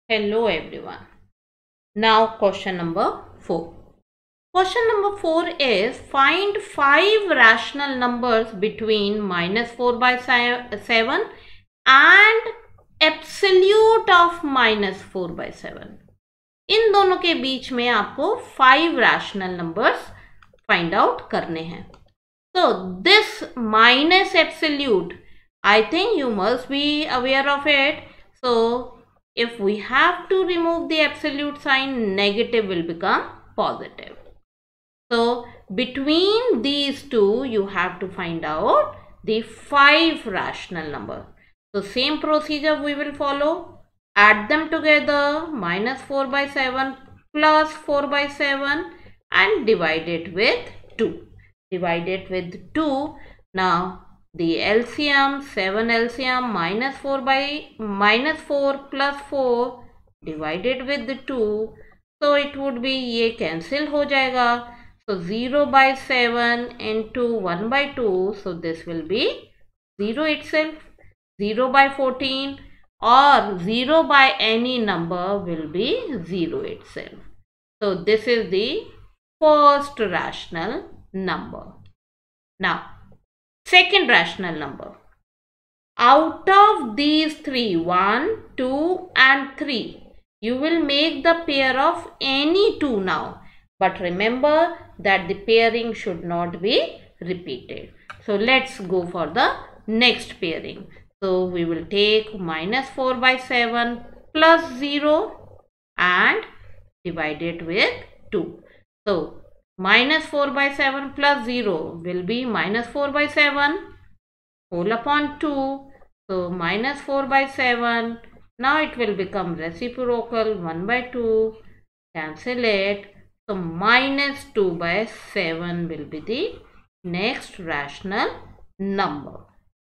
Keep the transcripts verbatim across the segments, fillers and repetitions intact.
Hello everyone. Now question number four. Question number four is find five rational numbers between minus four by seven and absolute of minus four by seven. इन दोनों के बीच में आपको five rational numbers find out करने हैं. So this minus absolute, I think you must be aware of it. So if we have to remove the absolute sign, negative will become positive. So between these two, you have to find out the five rational numbers. So same procedure we will follow. Add them together, minus four by seven plus four by seven, and divide it with two. Divide it with two. Now the L C M, seven L C M, minus four by minus four plus four divided with the two. So it would be, ये cancel हो जाएगा. So zero by seven into one by two. So this will be zero itself. zero by fourteen or zero by any number will be zero itself. So this is the first rational number. Now second rational number. Out of these three, one, two and three, you will make the pair of any two now. But remember that the pairing should not be repeated. So let's go for the next pairing. So we will take minus four by seven plus zero and divide it with two. So minus four by seven plus zero will be minus four by seven whole upon two. So minus four by seven. Now it will become reciprocal one by two. Cancel it. So minus two by seven will be the next rational number.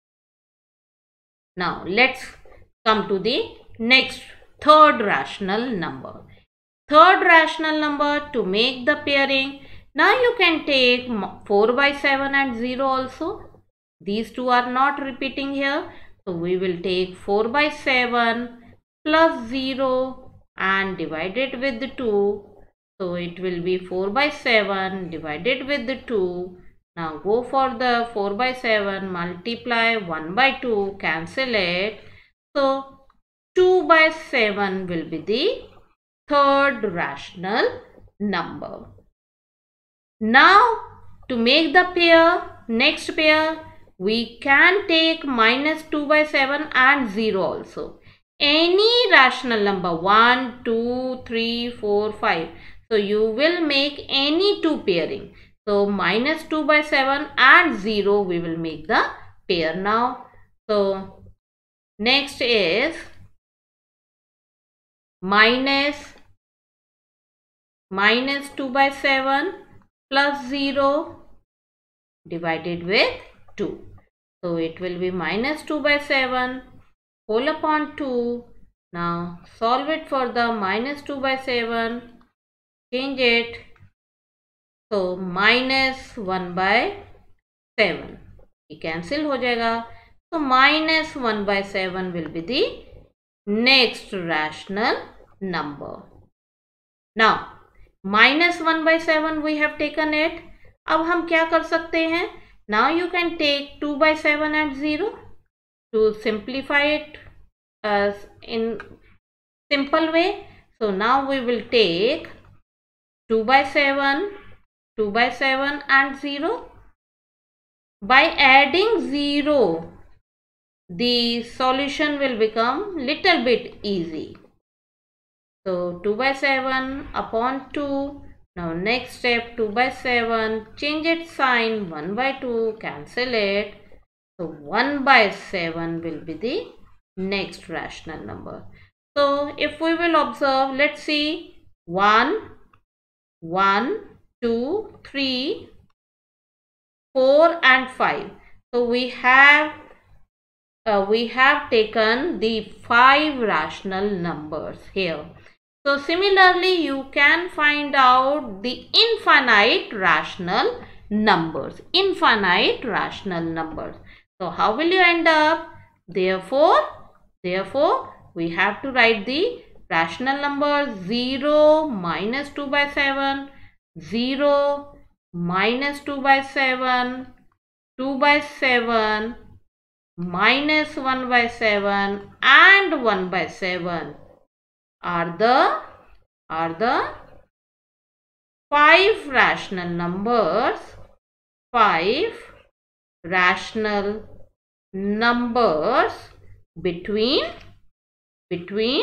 Now let's come to the next third rational number. Third rational number, to make the pairing, now you can take four by seven and zero also. These two are not repeating here. So we will take four by seven plus zero and divide it with the two. So it will be four by seven divided with the two. Now go for the four by seven, multiply one by two, cancel it. So two by seven will be the third rational number. Now to make the pair, next pair, we can take minus two by seven and zero also. Any rational number, one, two, three, four, five. So you will make any two pairing. So minus two by seven and zero we will make the pair now. So next is minus minus two by seven plus zero divided with two. So it will be minus two by seven whole upon two. Now solve it for the minus two by seven. Change it. So minus one by seven. ये cancel हो जाएगा. So minus one by seven will be the next rational number. Now minus one by seven we have taken it. अब हम क्या कर सकते हैं? Now you can take two by seven and zero to simplify it as in simple way. So now we will take two by seven, two by seven and zero. By adding zero, the solution will become little bit easy. So two by seven upon two. Now next step, two by seven, change its sign, one by two, cancel it. So one by seven will be the next rational number. So if we will observe, let's see, one, one, two, three, four and five. So we have uh, we have taken the five rational numbers here. So similarly, you can find out the infinite rational numbers. Infinite rational numbers. So how will you end up? Therefore, therefore, we have to write the rational numbers zero minus two by seven, zero minus two by seven, two by seven, minus one by seven and one by seven are the are the five rational numbers, five rational numbers between between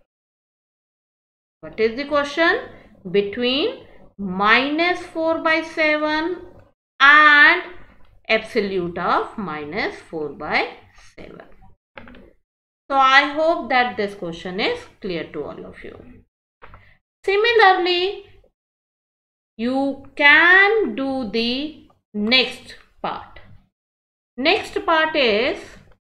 what is the question? Between minus four by seven and absolute of minus four by seven. So I hope that this question is clear to all of you. Similarly, you can do the next part. Next part is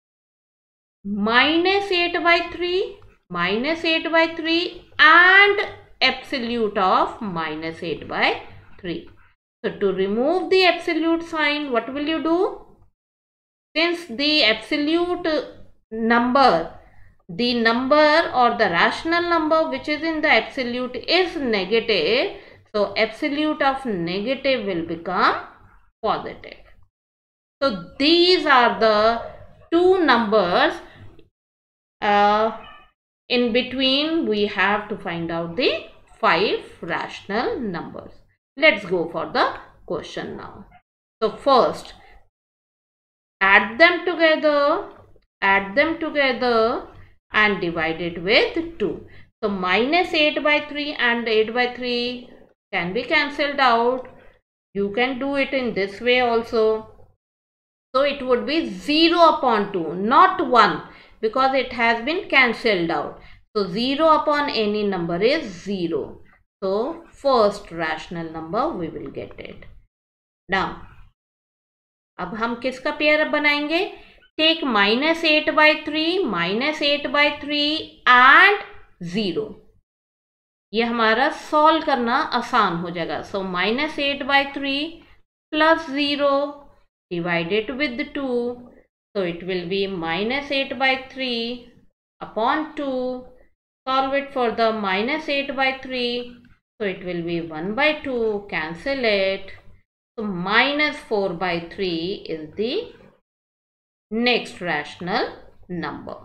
minus eight by three, minus eight by three and absolute of minus eight by three. So to remove the absolute sign, what will you do? Since the absolute number, the number or the rational number which is in the absolute is negative, so absolute of negative will become positive. So these are the two numbers. Uh, in between we have to find out the five rational numbers. Let's go for the question now. So first, add them together, add them together and divide it with two. So minus eight by three and eight by three can be cancelled out. You can do it in this way also. So it would be zero upon two, not one, because it has been cancelled out. So zero upon any number is zero. So first rational number we will get it. Now, अब हम किसका pair अब बनाएंगे? Take minus eight by three, minus eight by three and zero. ये हमारा solve करना आसान हो जाएगा. So minus eight by three plus zero divided with two. So it will be minus eight by three upon two. Solve it for the minus eight by three. So it will be one by two. Cancel it. So minus four by three is the next rational number.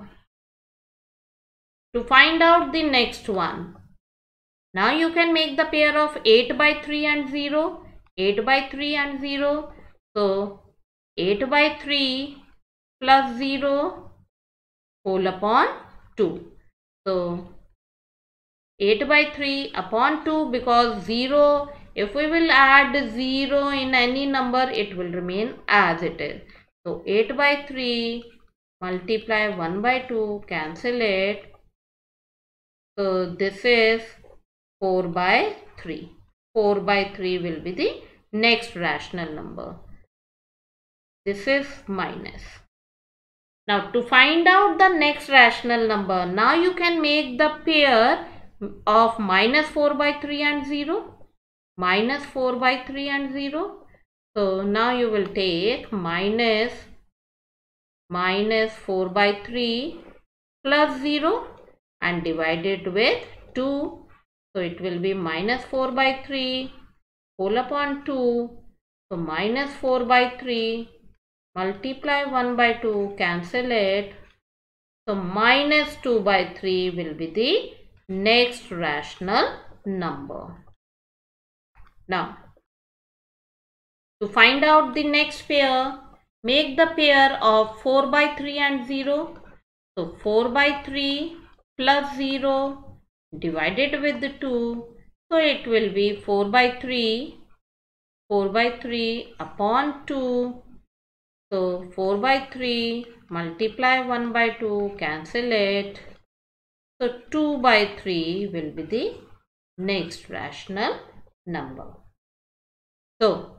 To find out the next one, now you can make the pair of eight by three and zero. eight by three and zero. So eight by three plus zero whole upon two. So eight by three upon two, because zero, if we will add zero in any number, it will remain as it is. So eight by three multiply one by two, cancel it. So this is four by three. four by three will be the next rational number. This is minus. Now to find out the next rational number, now you can make the pair of minus four by three and zero. Minus four by three and zero. So now you will take minus minus four by three plus zero and divide it with two. So it will be minus four by three whole upon two. So minus four by three multiply one by two, cancel it. So minus two by three will be the next rational number. Now, to find out the next pair, make the pair of four by three and zero. So four by three plus zero divided with the two. So it will be four by three, four by three upon two. So four by three multiply one by two, cancel it. So two by three will be the next rational number. So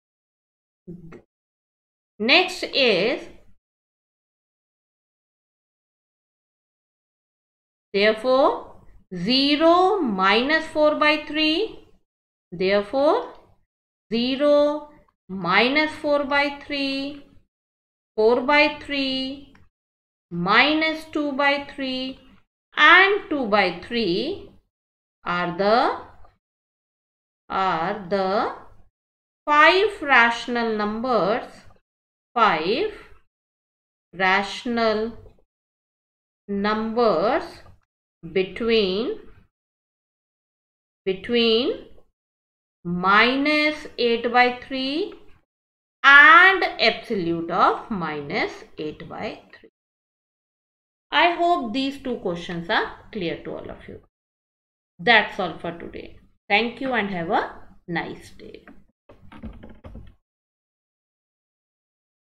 next is, therefore zero minus four by three, therefore zero minus four by three, four by three minus two by three and two by three are the are the five rational numbers, five rational numbers between between minus eight by three and absolute of minus eight by three. I hope these two questions are clear to all of you. That's all for today. Thank you and have a nice day.